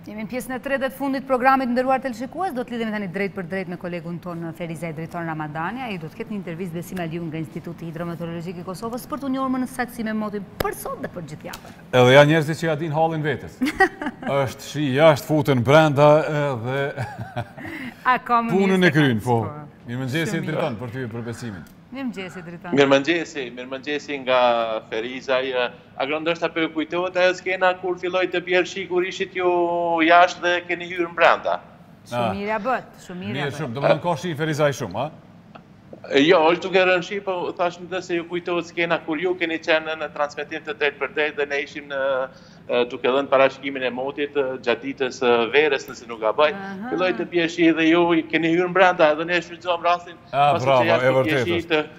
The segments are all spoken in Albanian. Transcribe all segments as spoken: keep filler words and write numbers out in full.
Jemi në pjesën e tretë të fundit programit nderuar televizionistë, do të lidhemi tani drejt për drejt me kolegun tonë Ferizaj Drejton Ramadani. Ai do të ketë një intervistë Besim Aliu nga Instituti Hidrometeorologjik i Kosovës për të njohur më në saktësi me motin për sot dhe për gjithë javën. Edhe janë njerëzit që ja din hallin vetes. Është shi jashtë futen brenda edhe punën e kryen, po. Mirëmëngjesi Drejton për ty për Besimin. Mirëmëngjesi Drejton. Mirëmëngjesi, mirëmëngjesi nga Ferizaj. Agro ndoshta për kujtohet ajo skena kur filloi të bjerë shi kur ishit ju jashtë dhe keni hyrë brenda. Shumë mirë bët, shumë mirë. Mirë shumë, do të thonë ka shi Ferizaj shumë, a? Jo, është duke rënë shi, po thashmë dhe se ju kujtohet skena kur ju keni qenë në transmetim të drejt për drejt dhe ne ishim në duke dhënë parashikimin e motit gjatë ditës verës, nëse nuk gaboj. Filloi të bjerë shi dhe ju keni hyrë brenda edhe ne shfrytëzojmë rastin pasi që jashtë të bjerë shi të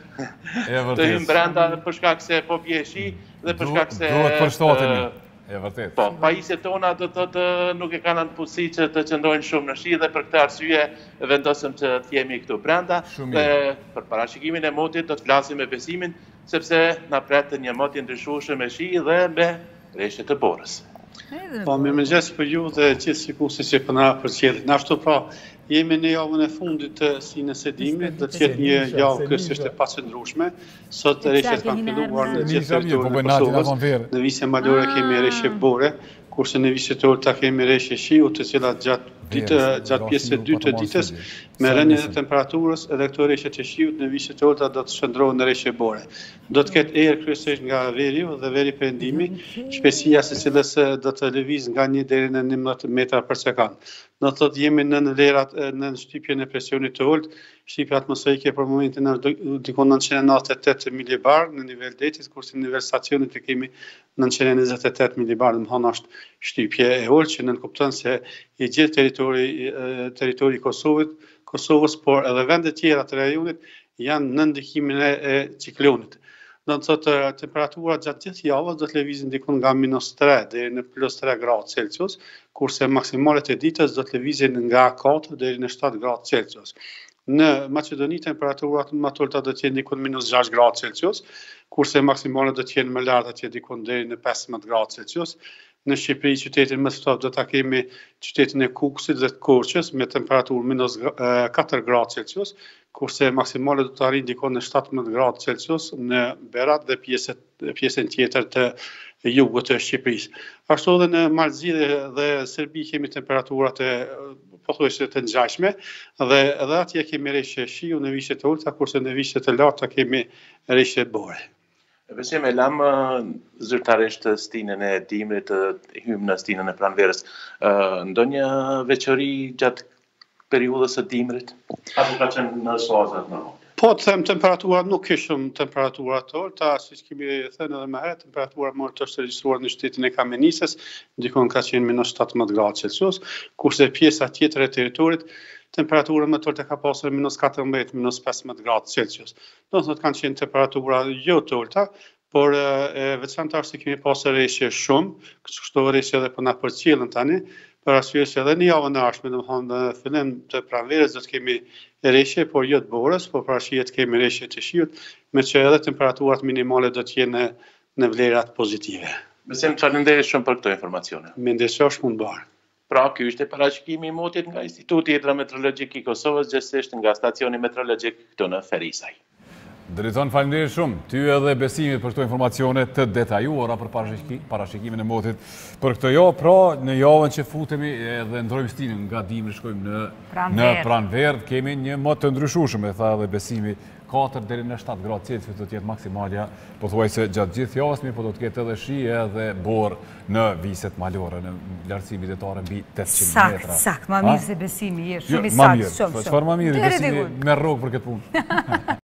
të hymë brenda për shkak se po bjerë shi dhe për shkak se duhet përshtatemi. E vërtet. Po, pajisjet tona do të thotë nuk e kanë në fuqi që të qëndrojnë shumë në shi dhe për këtë arsye vendosëm që të jemi këtu brenda dhe për parashikimin e motit do të flasim me Besimin sepse na pret një mot i ndryshueshëm me shi dhe me rreshtet të borës. Po, mirëmëngjes për ju dhe gjithë shikuesit që po na përcjellin. Na ashtu pra, jemi në javën e fundit të sinës së dimrit, do të jetë një javë kryesisht e paqëndrueshme. Sot rreshtet kanë filluar në gjithë territorin e Kosovës. Në Besim Aliu kemi rreshje bore, kurse në vizitorë kemi rreshje shiu, të cilat gjatë ditë gjatë pjesës së dytë të ditës me rënien e temperaturës edhe këto rreshje të shiut në vizitorë do të shndrohen në rreshje bore. Do të ketë erë kryesisht nga veriu dhe veri perëndimi, shpejtësia së cilës do të lëviz nga një deri në njëmbëdhjetë metra për sekond. Do të thotë jemi në vlerat në shtypjen e presionit të ulët, shtypja atmosferike për momentin është dikon nëntëqind e nëntëdhjetë e tetë milibar në nivel detit, kurse në nivel stacionit e kemi nëntëqind e njëzet e tetë milibar, do të thonë është shtypje e ulët që nënkupton se i gjithë territori territori i Kosovës, Kosovës, por edhe vende tjera të rajonit janë në ndikimin e ciklonit. Do të thotë temperatura gjatë gjithë javës do të lëvizin diku nga minus tre deri në plus tre gradë Celsius, kurse maksimalet e ditës do të lëvizin nga katër deri në shtatë gradë Celsius. Në Maqedoni temperaturat më të ulta do të jenë diku në minus gjashtë gradë Celsius, kurse maksimalet do të jenë më larta atje diku deri në pesëmbëdhjetë gradë Celsius. Në Shqipëri qytetin më të ftohtë do ta kemi qytetin e Kukësit dhe të Korçës me temperaturë minus katër gradë Celsius, kurse maksimalet do të arrijnë diku në shtatëmbëdhjetë gradë Celsius në Berat dhe pjesën tjetër të jugut të Shqipërisë. Ashtu edhe në Malzi dhe Serbi kemi temperaturat e pothuajse të ngjashme dhe edhe atje kemi rreshje shiu në vishje të ulta, kurse në vishje të larta kemi rreshje bore. Besim, e lam zyrtarisht stinën e dimrit, hymë në stinën e pranverës. Ndonjë veçori gjatë periudhës së dimrit? Apo ka qenë në sozat normale? Po, të them temperaturat nuk kishëm temperatura të ulta, siç kemi thënë edhe më herët, temperatura më të është regjistruar në shtetin e Kamenisës, ndikon ka qenë minus shtatëmbëdhjetë gradë Celsius, kurse pjesa tjetër e territorit temperatura më të ulta ka pasur minus katërmbëdhjetë, minus pesëmbëdhjetë gradë Celsius. Do të thotë kanë qenë temperatura jo të ulta, por e veçantarisht kemi pasur rreshje shumë, kështu rreshje edhe po na përcjellën tani, për arsye se edhe në javën e ardhshme, domethënë në fillim të pranverës do të kemi rreshje, por jo të borës, por parashihet kemi rreshje të shiut, me që edhe temperaturat minimale do të jenë në vlerat pozitive. Besim, faleminderit shumë për këto informacione. Mendesosh mund bërë. Pra, ky ishte parashikimi i motit nga Instituti Hidrometeorologjik i Kosovës, gjithsesi nga stacioni meteorologjik këtu në Ferizaj. Drejton, faleminderit shumë ty edhe Besimit për këto informacione të detajuara për parashikimin e motit për këtë javë. Pra, në javën që futemi edhe ndrojmë stinën nga dimri shkojmë në në pranverë, kemi një mot të ndryshueshëm, e tha edhe Besimi, katër deri në shtatë gradë Celsius do të jetë maksimalja, pothuajse gjatë gjithë javës, mirë po do të ketë edhe shi edhe borë në viset malore, në lartësi midetare mbi tetëqind metra. Sakt, sakt, më mirë se Besimi, je shumë i saktë, shumë, shumë. Çfarë më mirë, Besimi merr rrogë për këtë punë.